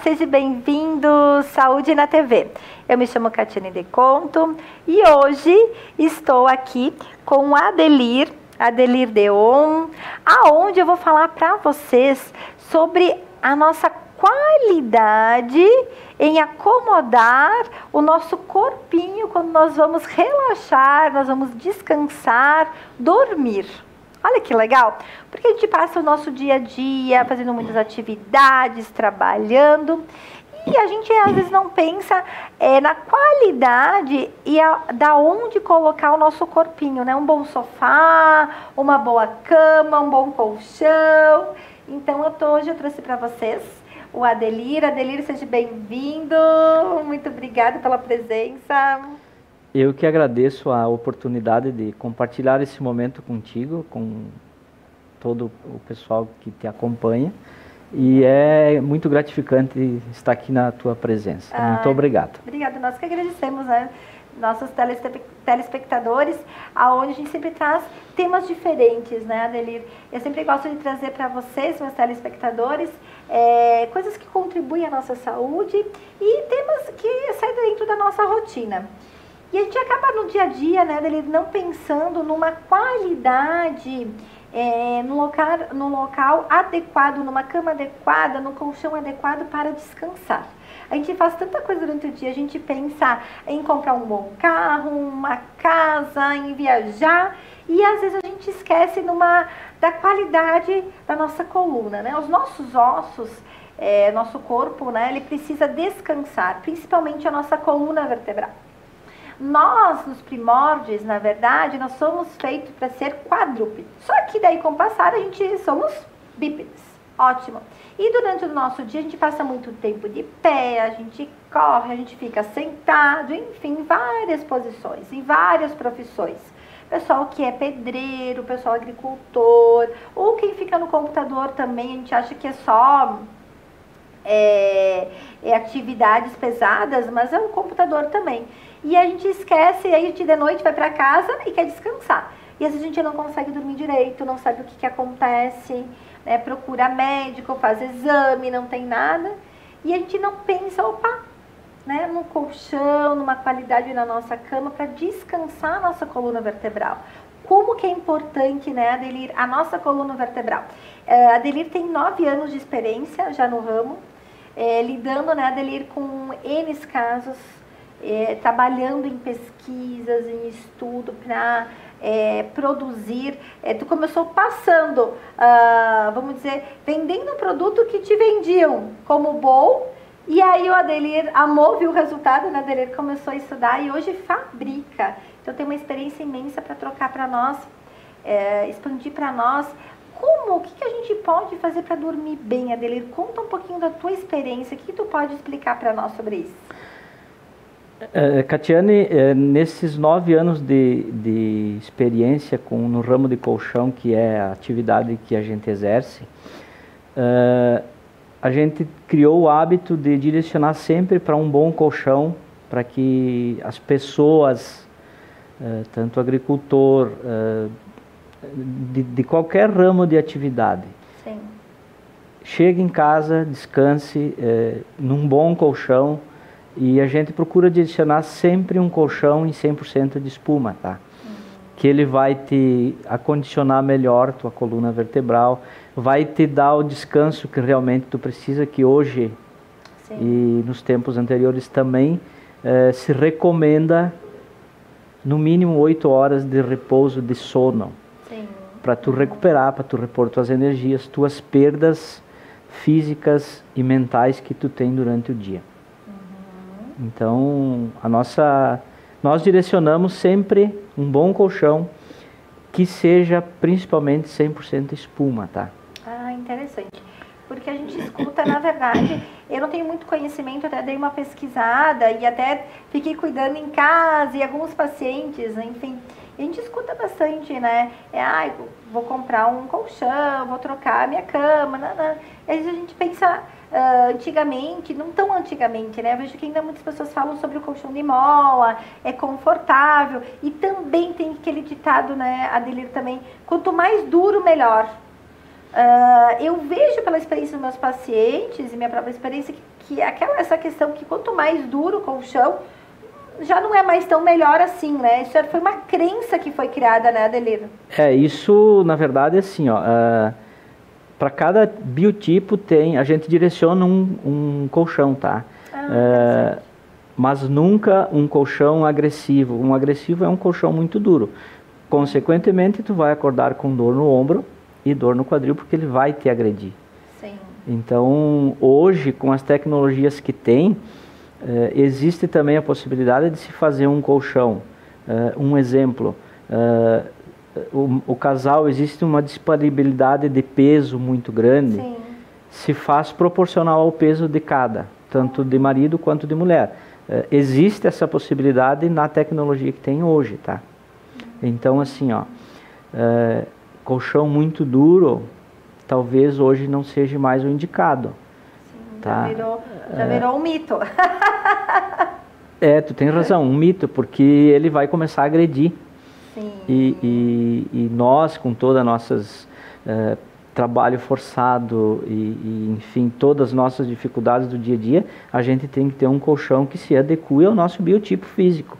seja bem-vindo Saúde na TV. Eu me chamo Catiane De Conto e hoje estou aqui com Adelir Deon, aonde eu vou falar para vocês sobre a nossa qualidade em acomodar o nosso corpinho quando nós vamos relaxar, nós vamos descansar, dormir. Olha que legal, porque a gente passa o nosso dia a dia fazendo muitas atividades, trabalhando, e a gente às vezes não pensa na qualidade e da onde colocar o nosso corpinho, né? Um bom sofá, uma boa cama, um bom colchão. Então hoje eu trouxe para vocês o Adelir. Adelir, seja bem-vindo, muito obrigada pela presença. Eu que agradeço a oportunidade de compartilhar esse momento contigo, com todo o pessoal que te acompanha. E é muito gratificante estar aqui na tua presença. Muito obrigado. Obrigada, nós que agradecemos, né? Nossos telespectadores, aonde a gente sempre traz temas diferentes, né, Adelir? Eu sempre gosto de trazer para vocês, meus telespectadores, coisas que contribuem à nossa saúde e temas que saem dentro da nossa rotina. E a gente acaba no dia a dia, né, Adelir, não pensando numa qualidade, no local adequado, numa cama adequada, no colchão adequado para descansar. A gente faz tanta coisa durante o dia, a gente pensa em comprar um bom carro, uma casa, em viajar, e às vezes a gente esquece da qualidade da nossa coluna, né? Os nossos ossos, nosso corpo, né, ele precisa descansar, principalmente a nossa coluna vertebral. Nós, nos primórdios, na verdade, nós somos feitos para ser quadrúpedes. Só que daí, com o passar, a gente somos bípedes. Ótimo. E durante o nosso dia, a gente passa muito tempo de pé, a gente corre, a gente fica sentado, enfim, várias posições, em várias profissões. Pessoal que é pedreiro, pessoal agricultor, ou quem fica no computador também, a gente acha que é só atividades pesadas, mas é um computador também. E a gente esquece, aí a gente de noite vai para casa e quer descansar. E às vezes a gente não consegue dormir direito, não sabe o que acontece, né? Procura médico, faz exame, não tem nada. E a gente não pensa, né, no colchão, numa qualidade na nossa cama para descansar a nossa coluna vertebral. Como que é importante, né, Adelir, a nossa coluna vertebral. A Adelir tem 9 anos de experiência já no ramo, lidando, né, Adelir, com N casos, trabalhando em pesquisas, em estudo para produzir. Tu começou passando, vamos dizer, vendendo um produto que te vendiam como bom, e aí o Adelir amou, viu o resultado, né? O Adelir começou a estudar e hoje fabrica. Então tem uma experiência imensa para trocar para nós, expandir para nós. O que a gente pode fazer para dormir bem, Adelir? Conta um pouquinho da tua experiência, o que tu pode explicar para nós sobre isso? Catiane, nesses 9 anos de experiência no ramo de colchão, que é a atividade que a gente exerce, a gente criou o hábito de direcionar sempre para um bom colchão, para que as pessoas, tanto agricultor, de qualquer ramo de atividade, sim, chegue em casa, descanse num bom colchão. E a gente procura direcionar sempre um colchão em 100% de espuma, tá? Que ele vai te acondicionar melhor tua coluna vertebral, vai te dar o descanso que realmente tu precisa, que hoje, sim, e nos tempos anteriores também se recomenda no mínimo 8 horas de repouso, de sono, para tu recuperar, para tu repor tuas energias, tuas perdas físicas e mentais que tu tem durante o dia. Então, nós direcionamos sempre um bom colchão que seja principalmente 100% espuma, tá? Interessante. Porque a gente escuta, na verdade, eu não tenho muito conhecimento, até dei uma pesquisada e até fiquei cuidando em casa e alguns pacientes, enfim, a gente escuta bastante, né? Vou comprar um colchão, vou trocar a minha cama, Às vezes a gente pensa antigamente, não tão antigamente, né? Eu vejo que ainda muitas pessoas falam sobre o colchão de mola, é confortável, e também tem aquele ditado, né, Adelir, também, quanto mais duro, melhor. Eu vejo pela experiência dos meus pacientes e minha própria experiência que essa questão que quanto mais duro o colchão, já não é mais tão melhor assim, né? Isso foi uma crença que foi criada, né, Adelir? Isso, na verdade, é assim, ó, para cada biotipo a gente direciona um colchão, tá? Mas nunca um colchão agressivo. Um agressivo é um colchão muito duro. Consequentemente, tu vai acordar com dor no ombro e dor no quadril, porque ele vai te agredir. Sim. Então, hoje, com as tecnologias que tem, existe também a possibilidade de se fazer um colchão. Um exemplo, o casal, existe uma disponibilidade de peso muito grande. Sim. Se faz proporcional ao peso de cada, tanto de marido quanto de mulher. Existe essa possibilidade na tecnologia que tem hoje, tá? Então, assim, ó, colchão muito duro, talvez hoje não seja mais o indicado. Sim, tá? Já virou um mito. Tu tem razão, um mito, porque ele vai começar a agredir. Sim. E nós, com todas as nossas trabalho forçado enfim, todas as nossas dificuldades do dia a dia, a gente tem que ter um colchão que se adeque ao nosso biotipo físico.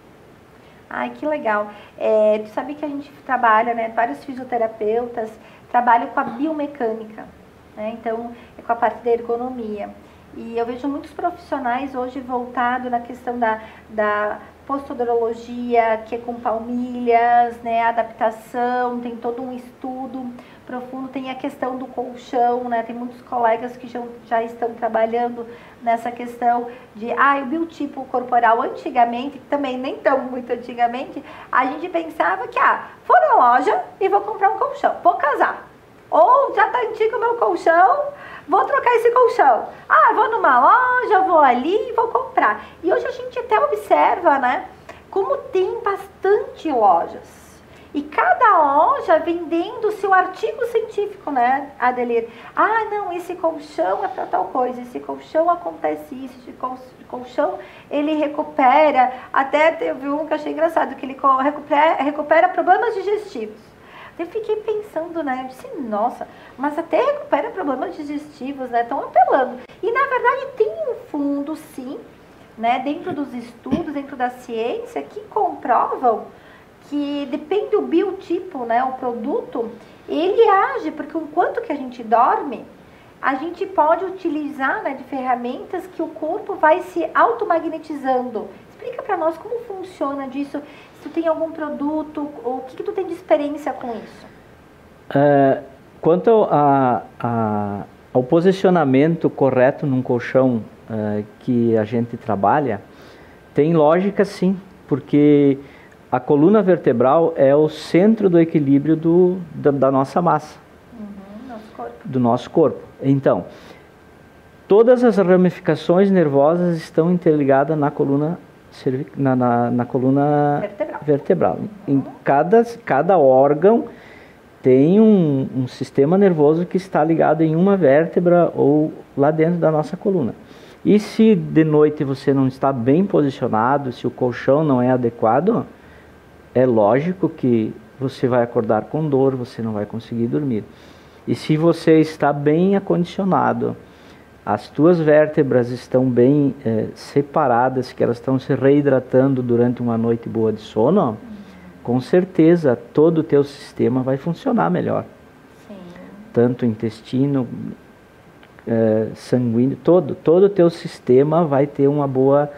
Ai, que legal. Tu sabe que a gente trabalha, né, vários fisioterapeutas trabalham com a biomecânica, né, então é com a parte da ergonomia. E eu vejo muitos profissionais hoje voltados na questão da posturologia, que é com palmilhas, né, adaptação, tem todo um estudo profundo, tem a questão do colchão, né, tem muitos colegas que já estão trabalhando nessa questão de, o biotipo corporal. Antigamente, também nem tão muito antigamente, a gente pensava que, vou na loja e vou comprar um colchão, vou casar. Ou já tá antigo o meu colchão, vou trocar esse colchão. Vou numa loja, vou ali e vou comprar. E hoje a gente até observa, né, como tem bastante lojas. E cada loja vendendo o seu artigo científico, né, Adelir? Não, esse colchão é para tal coisa, esse colchão acontece isso, esse colchão ele recupera, até teve um que eu achei engraçado, que ele recupera problemas digestivos. Eu fiquei pensando, né, eu disse, nossa, mas até recupera problemas digestivos, né, estão apelando. E na verdade tem um fundo, sim, né, dentro dos estudos, dentro da ciência, que comprovam que depende do biotipo, né, o produto, ele age, porque enquanto que a gente dorme, a gente pode utilizar, né, de ferramentas que o corpo vai se automagnetizando. Explica para nós como funciona disso, se tu tem algum produto, ou o que tu tem de experiência com isso? Quanto ao posicionamento correto num colchão que a gente trabalha, tem lógica sim, porque a coluna vertebral é o centro do equilíbrio da nossa massa, do nosso corpo. Então, todas as ramificações nervosas estão interligadas na coluna na coluna vertebral. Em cada órgão tem um sistema nervoso que está ligado em uma vértebra ou lá dentro da nossa coluna. E se de noite você não está bem posicionado, se o colchão não é adequado, é lógico que você vai acordar com dor, você não vai conseguir dormir. E se você está bem acondicionado, as tuas vértebras estão bem separadas, que elas estão se reidratando durante uma noite boa de sono, com certeza todo o teu sistema vai funcionar melhor. Sim. Tanto o intestino, sanguíneo, todo o teu sistema vai ter uma boa...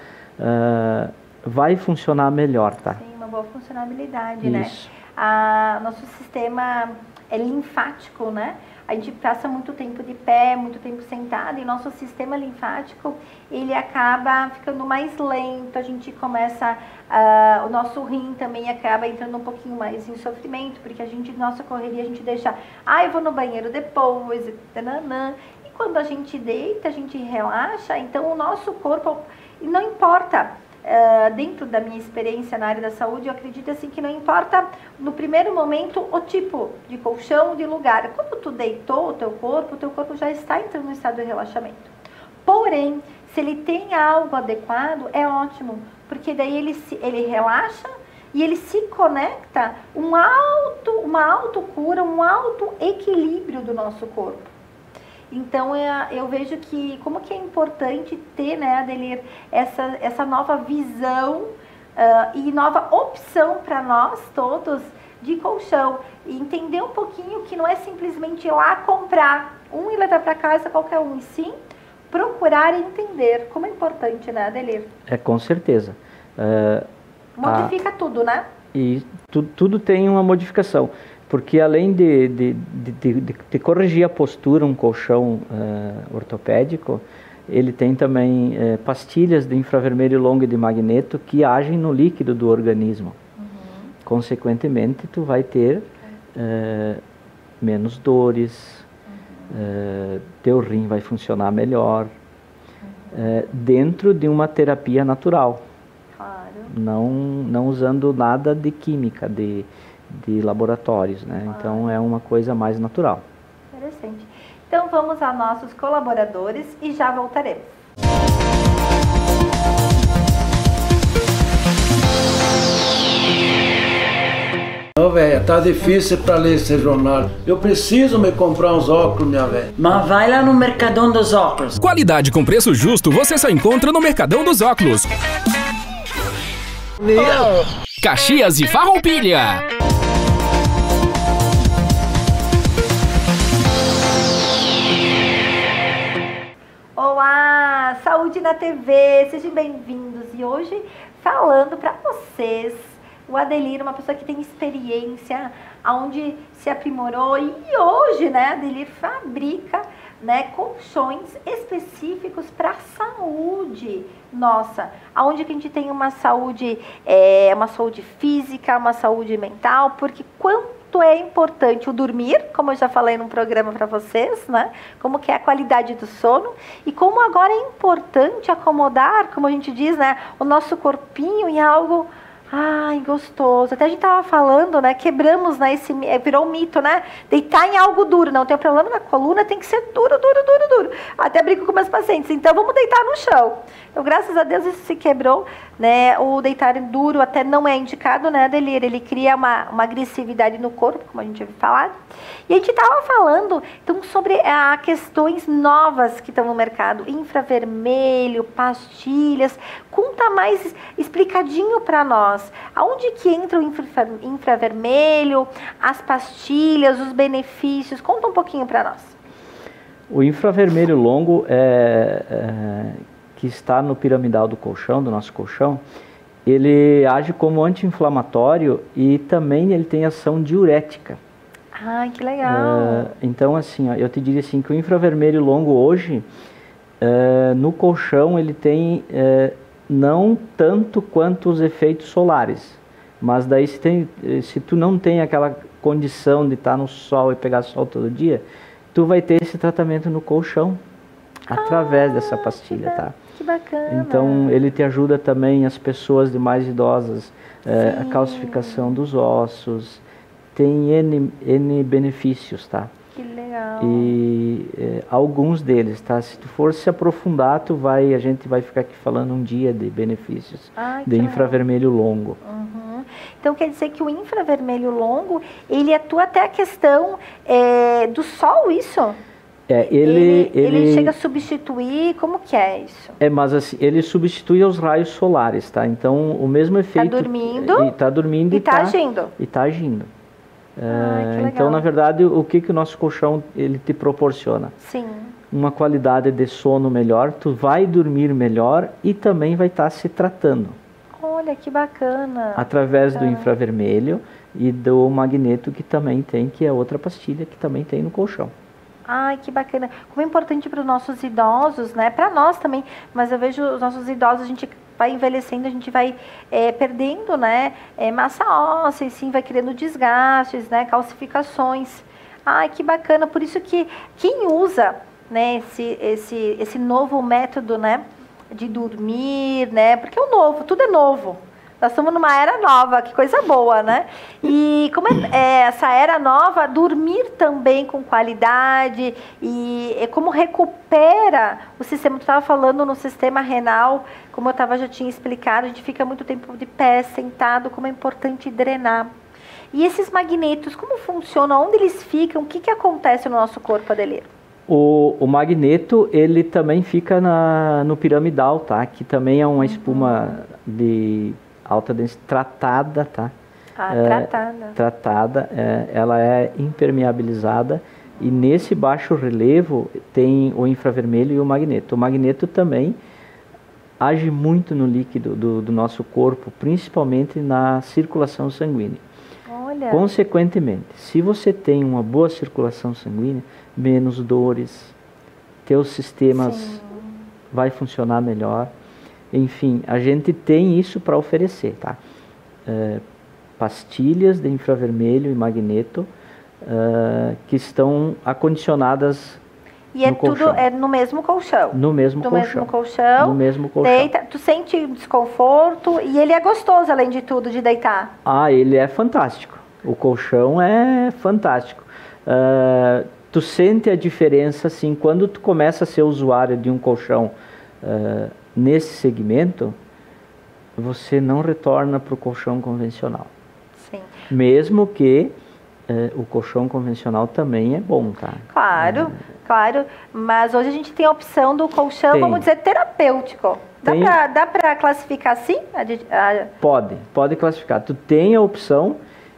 vai funcionar melhor, tá? Sim, uma boa funcionalidade, Isso. né? Nosso sistema é linfático, né? A gente passa muito tempo de pé, muito tempo sentado, e nosso sistema linfático, ele acaba ficando mais lento, a gente começa, o nosso rim também acaba entrando um pouquinho mais em sofrimento, porque nossa correria, a gente deixa, eu vou no banheiro depois, e quando a gente deita, a gente relaxa, então o nosso corpo, não importa, dentro da minha experiência na área da saúde, eu acredito assim que não importa no primeiro momento o tipo de colchão, de lugar. Quando tu deitou o teu corpo já está entrando no estado de relaxamento. Porém, se ele tem algo adequado, é ótimo, porque daí ele relaxa e ele se conecta uma autocura, um autoequilíbrio do nosso corpo. Então eu vejo que como que é importante ter, né, Adelir, essa nova visão e nova opção para nós todos de colchão. E entender um pouquinho que não é simplesmente ir lá comprar um e levar para casa qualquer um, e sim procurar e entender como é importante, né, Adelir? Com certeza. Modifica tudo, né? E tudo tem uma modificação, porque além de corrigir a postura, um colchão ortopédico, ele tem também pastilhas de infravermelho longo e de magneto que agem no líquido do organismo. Consequentemente, tu vai ter menos dores, teu rim vai funcionar melhor, dentro de uma terapia natural. Não usando nada de química, de laboratórios, né? Então é uma coisa mais natural. Interessante. Então vamos a nossos colaboradores e já voltaremos. Ô, velha, tá difícil pra ler esse jornal. Eu preciso me comprar uns óculos, minha velha. Mas vai lá no Mercadão dos Óculos. Qualidade com preço justo você só encontra no Mercadão dos Óculos. Caxias e Farroupilha. Olá, Saúde na TV, sejam bem-vindos. E hoje falando para vocês, o Adelir, uma pessoa que tem experiência, onde se aprimorou e hoje, né, Adelir fabrica, né, colchões específicos para a saúde nossa, aonde que a gente tem uma saúde física, uma saúde mental, porque quanto é importante o dormir, como eu já falei num programa para vocês, né, como que é a qualidade do sono e como agora é importante acomodar, como a gente diz, né, o nosso corpinho em algo gostoso. Até a gente tava falando, né? Quebramos, né? Virou um mito, né? Deitar em algo duro. Não tem problema na coluna, tem que ser duro. Até brinco com meus pacientes. Então, vamos deitar no chão. Então, graças a Deus, isso se quebrou, né? O deitar duro até não é indicado, né, Adelir? Ele cria uma agressividade no corpo, como a gente havia falado. E a gente tava falando, então, sobre questões novas que estão no mercado. Infravermelho, pastilhas. Conta mais explicadinho para nós. Aonde que entra o infravermelho, as pastilhas, os benefícios? Conta um pouquinho para nós. O infravermelho longo, que está no piramidal do colchão, do nosso colchão, ele age como anti-inflamatório e também ele tem ação diurética. Que legal! Então, assim, eu te diria assim, que o infravermelho longo hoje, no colchão, ele tem... não tanto quanto os efeitos solares, mas daí se tu não tem aquela condição de estar no sol e pegar sol todo dia, tu vai ter esse tratamento no colchão através dessa pastilha, tá? Que bacana! Então ele te ajuda também as pessoas de mais idosas, a calcificação dos ossos, tem N benefícios, tá? Que legal! E alguns deles, tá? Se tu for se aprofundar, a gente vai ficar aqui falando um dia de benefícios de infravermelho longo. Então quer dizer que o infravermelho longo, ele atua até a questão do sol, isso? Ele chega a substituir, como que é isso? Mas assim, ele substitui os raios solares, tá? Então o mesmo efeito... Tá dormindo e tá agindo. E tá agindo. Então, na verdade, o que o nosso colchão ele te proporciona? Sim. Uma qualidade de sono melhor, tu vai dormir melhor e também vai estar se tratando. Olha, que bacana. Através do infravermelho e do magneto que também tem, que é outra pastilha que também tem no colchão. Que bacana. Como é importante para os nossos idosos, né? Para nós também, mas eu vejo os nossos idosos, a gente vai envelhecendo, a gente vai perdendo, né, massa óssea, e sim, vai criando desgastes, né, calcificações. Que bacana. Por isso que quem usa, né, esse novo método, né, de dormir, né, porque é o novo, tudo é novo. Nós estamos numa era nova, que coisa boa, né? E como essa era nova, dormir também com qualidade e como recupera o sistema. Tu estava falando no sistema renal, como eu já tinha explicado, a gente fica muito tempo de pé, sentado, como é importante drenar. E esses magnetos, como funcionam? Onde eles ficam? O que acontece no nosso corpo, Adelir? O magneto, ele também fica no piramidal, tá? Que também é uma espuma de alta densidade tratada, tá? Tratada, ela é impermeabilizada e nesse baixo relevo tem o infravermelho e o magneto. O magneto também age muito no líquido do nosso corpo, principalmente na circulação sanguínea. Olha. Consequentemente, se você tem uma boa circulação sanguínea, menos dores, teus sistemas vai funcionar melhor. Enfim, a gente tem isso para oferecer, tá? Pastilhas de infravermelho e magneto que estão acondicionadas no colchão. Tudo no mesmo colchão? No mesmo colchão. No mesmo colchão. Deita, tu sente desconforto e ele é gostoso, além de tudo, de deitar? Ele é fantástico. O colchão é fantástico. Tu sente a diferença, assim, quando tu começa a ser usuário de um colchão nesse segmento, você não retorna para o colchão convencional. Sim. Mesmo que o colchão convencional também é bom, tá? Claro, claro. Mas hoje a gente tem a opção do colchão, vamos dizer, terapêutico. Dá para classificar assim? Pode classificar. Tu tem a opção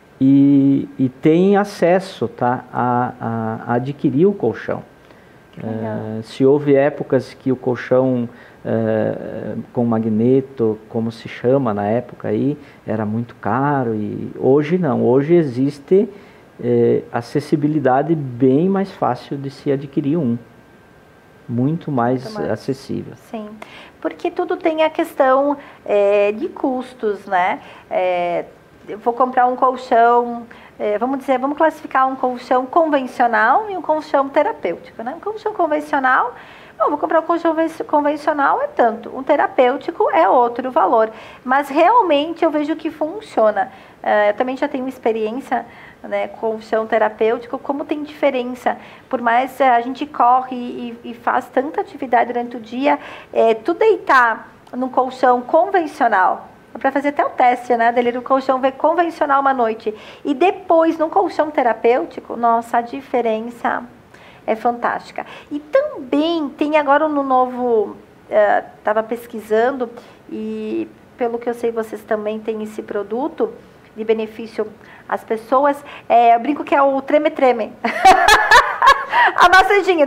e tem acesso, tá, a adquirir o colchão. Se houve épocas que o colchão com magneto, como se chama na época aí, era muito caro, e hoje não, hoje existe acessibilidade bem mais fácil de se adquirir muito mais acessível. Sim, porque tudo tem a questão de custos, né? Eu vou comprar um colchão, vamos classificar um colchão convencional e um colchão terapêutico, né? Um colchão convencional, vou comprar um colchão convencional é tanto, um terapêutico é outro valor, mas realmente eu vejo que funciona. Eu também já tenho experiência, né, com colchão terapêutico, como tem diferença, por mais a gente corre e faz tanta atividade durante o dia, tu deitar num colchão convencional, para fazer até o teste, né, dele no colchão convencional uma noite, e depois num colchão terapêutico, nossa, a diferença é fantástica. E também tem agora no novo, estava pesquisando, e pelo que eu sei vocês também têm esse produto de benefício às pessoas, eu brinco que é o treme-treme. A massaginha.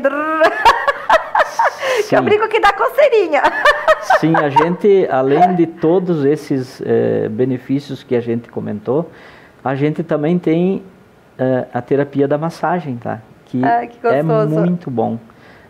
Que eu brinco que dá coceirinha. Sim, a gente, além de todos esses benefícios que a gente comentou, a gente também tem a terapia da massagem, tá? Que é muito bom.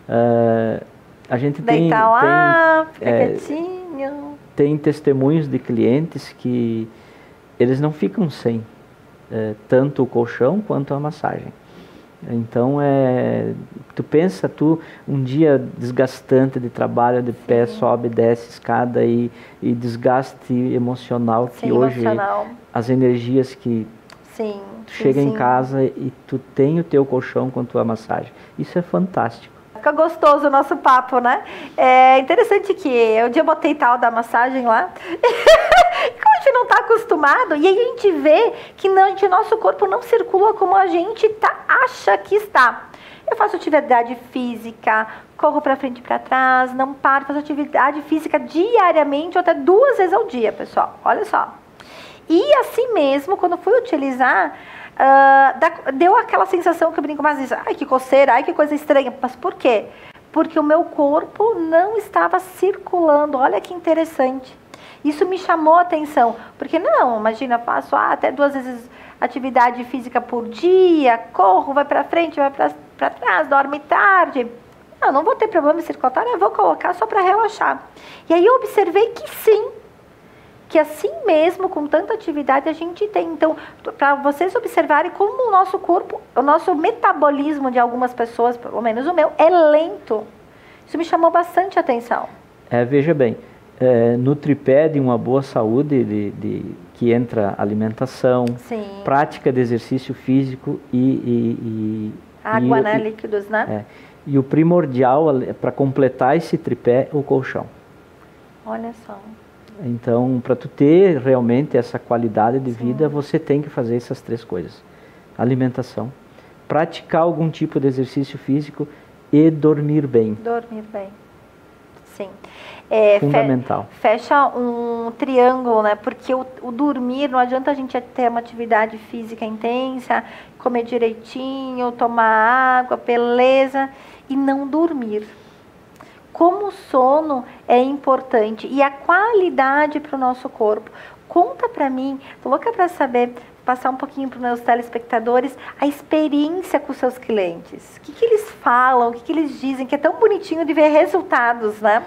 A gente deitar lá, fica quietinho. Tem testemunhos de clientes que eles não ficam sem tanto o colchão quanto a massagem. Então, tu pensa, um dia desgastante de trabalho, de pé, sobe, desce escada e desgaste emocional, que hoje as energias que tu chega em casa e tu tem o teu colchão com a tua massagem. Isso é fantástico. Fica gostoso o nosso papo, né? É interessante que um dia eu botei tal da massagem lá, como a gente não está acostumado, e aí a gente vê que o nosso corpo não circula como a gente acha que está. Eu faço atividade física, corro para frente e para trás, não paro, faço atividade física diariamente, ou até 2 vezes ao dia, pessoal. Olha só. E assim mesmo, quando fui utilizar, deu aquela sensação que eu brinco mais, ai que coceira, ai que coisa estranha. Mas por quê? Porque o meu corpo não estava circulando. Olha que interessante. Isso me chamou a atenção. Porque não, imagina, faço até 2 vezes atividade física por dia, corro, vai para frente, vai para trás, dorme tarde. Não vou ter problema circulatório, eu vou colocar só para relaxar. E aí eu observei que sim, que assim mesmo, com tanta atividade, a gente tem. Então, para vocês observarem como o nosso corpo, o nosso metabolismo de algumas pessoas, pelo menos o meu, é lento. Isso me chamou bastante atenção. Veja bem, no tripé de uma boa saúde, que entra alimentação, prática de exercício físico e água, né? Líquidos, né? E o primordial para completar esse tripé, o colchão. Olha só. Então, para tu ter realmente essa qualidade de vida, você tem que fazer essas 3 coisas. Alimentação, praticar algum tipo de exercício físico e dormir bem. Dormir bem, sim. Fundamental. Fecha um triângulo, né? Porque o dormir, não adianta a gente ter uma atividade física intensa, comer direitinho, tomar água, beleza, e não dormir. Como o sono é importante e a qualidade para o nosso corpo. Conta para mim, tô louca para saber, passar um pouquinho para os meus telespectadores, a experiência com os seus clientes. O que eles falam, o que eles dizem, que é tão bonitinho de ver resultados, né?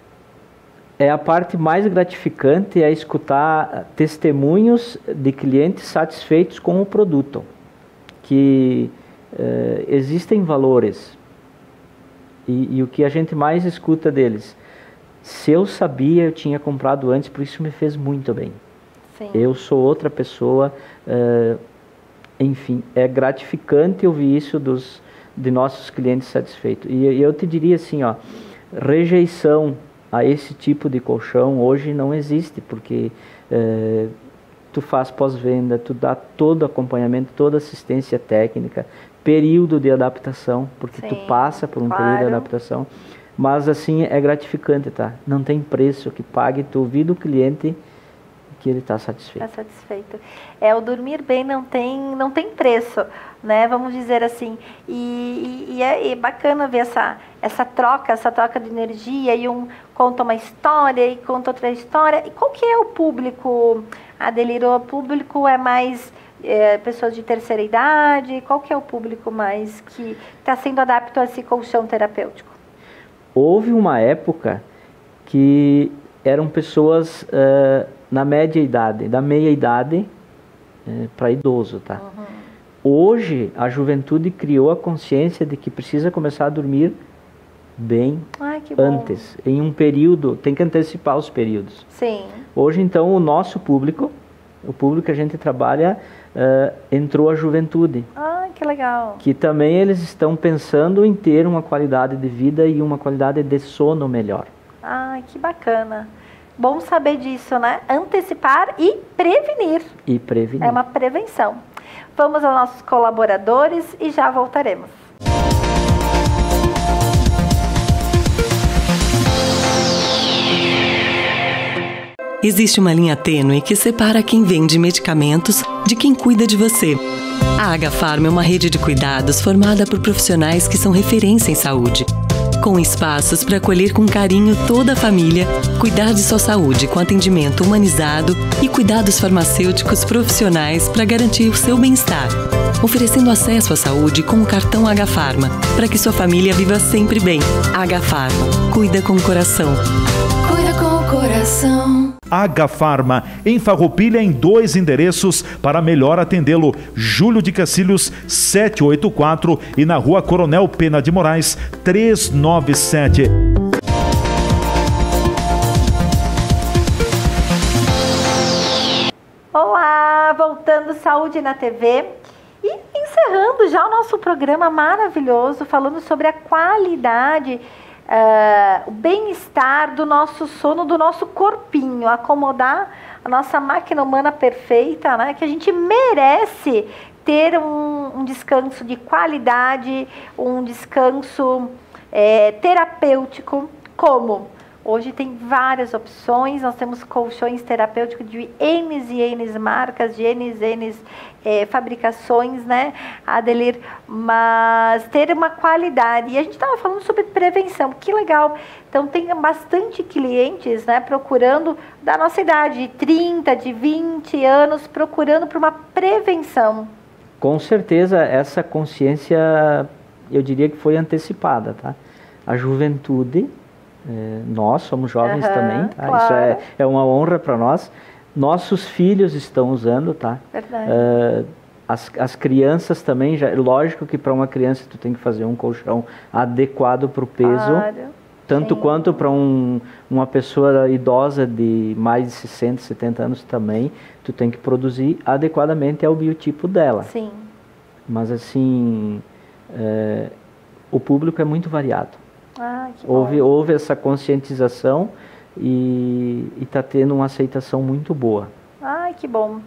A parte mais gratificante é escutar testemunhos de clientes satisfeitos com o produto, que existem valores. E o que a gente mais escuta deles, se eu sabia, eu tinha comprado antes, por isso me fez muito bem. Sim. Eu sou outra pessoa, enfim, é gratificante ouvir isso de nossos clientes satisfeitos. E eu te diria assim, ó, rejeição a esse tipo de colchão hoje não existe, porque tu faz pós-venda, tu dá todo acompanhamento, toda assistência técnica, período de adaptação, porque tu passa por um período de adaptação, mas assim é gratificante, tá? Não tem preço que pague tu ouvir do cliente que ele está satisfeito. Está satisfeito. O dormir bem não tem preço, né? Vamos dizer assim. E é bacana ver essa troca de energia, e um conta uma história e conta outra história. E qual que é o público, Adelir? O público é mais pessoas de terceira idade? Qual que é o público mais que está sendo adaptado a esse colchão terapêutico? Houve uma época que eram pessoas na média idade, da meia idade para idoso, tá? Uhum. Hoje a juventude criou a consciência de que precisa começar a dormir bem antes, em um período, tem que antecipar os períodos. Sim. Hoje então o nosso público, o público que a gente trabalha, entrou a juventude. Que legal. Que também eles estão pensando em ter uma qualidade de vida e uma qualidade de sono melhor. Que bacana. Bom saber disso, né? Antecipar e prevenir. E prevenir. É uma prevenção. Vamos aos nossos colaboradores e já voltaremos. Existe uma linha tênue que separa quem vende medicamentos de quem cuida de você. A Agafarma é uma rede de cuidados formada por profissionais que são referência em saúde, com espaços para acolher com carinho toda a família, cuidar de sua saúde com atendimento humanizado e cuidados farmacêuticos profissionais para garantir o seu bem-estar, oferecendo acesso à saúde com o cartão Agafarma, para que sua família viva sempre bem. Agafarma, cuida com o coração. Cuida com o coração. Agafarma, em Farroupilha, em 2 endereços para melhor atendê-lo. Júlio de Cacilhos, 784 e na Rua Coronel Pena de Moraes, 397. Olá, voltando Saúde na TV e encerrando já o nosso programa maravilhoso, falando sobre a qualidade, o bem-estar do nosso sono, do nosso corpinho, acomodar a nossa máquina humana perfeita, né? Que a gente merece ter um descanso de qualidade, um descanso terapêutico. Como? Hoje tem várias opções, nós temos colchões terapêuticos de N e N marcas, de N e N fabricações, né, Adelir? Mas ter uma qualidade. E a gente estava falando sobre prevenção, que legal. Então tem bastante clientes, né, procurando da nossa idade, de 30, de 20 anos, procurando por uma prevenção. Com certeza essa consciência, eu diria que foi antecipada, tá? A juventude... nós somos jovens também, tá? Claro. Isso é uma honra para nós. Nossos filhos estão usando, tá? Verdade. As crianças também, lógico que para uma criança tu tem que fazer um colchão adequado para o peso, claro. Tanto sim. Quanto para uma pessoa idosa de mais de 60, 70 anos também, tu tem que produzir adequadamente ao biotipo dela. Sim. Mas assim, o público é muito variado. Houve essa conscientização e está tendo uma aceitação muito boa. Ai, que bom.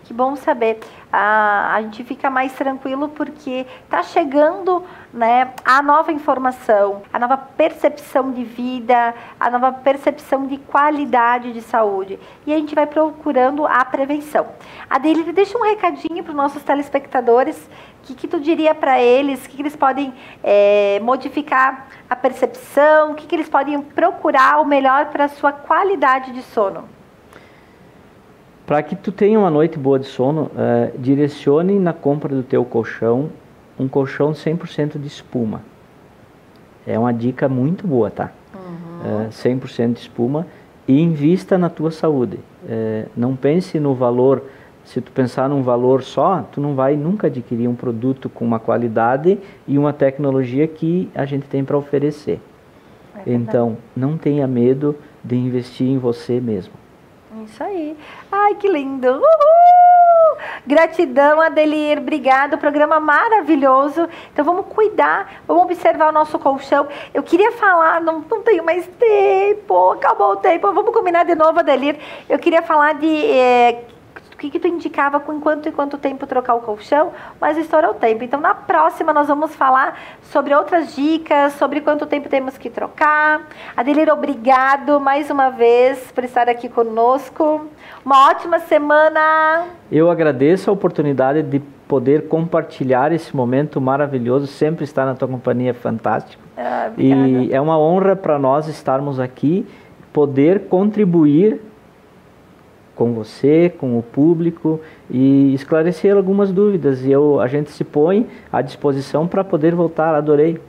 Que bom saber. A gente fica mais tranquilo porque está chegando, né, a nova informação, a nova percepção de vida, a nova percepção de qualidade de saúde. E a gente vai procurando a prevenção. Adeline, deixa um recadinho para os nossos telespectadores. O que tu diria para eles? O que eles podem modificar a percepção? O que eles podem procurar o melhor para a sua qualidade de sono? Para que tu tenha uma noite boa de sono, direcione na compra do teu colchão um colchão 100% de espuma. É uma dica muito boa, tá? 100% de espuma, e invista na tua saúde. Não pense no valor. Se tu pensar num valor só, tu não vai nunca adquirir um produto com uma qualidade e uma tecnologia que a gente tem para oferecer. Então, não tenha medo de investir em você mesmo. Isso aí. Ai, que lindo. Uhul! Gratidão, Adelir. Obrigada. Programa maravilhoso. Então, vamos cuidar, vamos observar o nosso colchão. Eu queria falar, não tenho mais tempo, acabou o tempo. Vamos combinar de novo, Adelir. Eu queria falar de... o que tu indicava com quanto tempo trocar o colchão, mas estourou o tempo. Então, na próxima, nós vamos falar sobre outras dicas, sobre quanto tempo temos que trocar. Adelir, obrigado mais uma vez por estar aqui conosco. Uma ótima semana. Eu agradeço a oportunidade de poder compartilhar esse momento maravilhoso, sempre estar na tua companhia, fantástico. E é uma honra para nós estarmos aqui, poder contribuir com você, com o público e esclarecer algumas dúvidas. E a gente se põe à disposição para poder voltar. Adorei.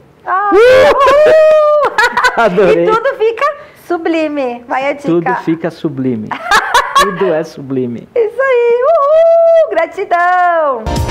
Adorei. E tudo fica sublime. Vai a dica. Tudo fica sublime. Tudo é sublime. Isso aí. Uhul! Gratidão.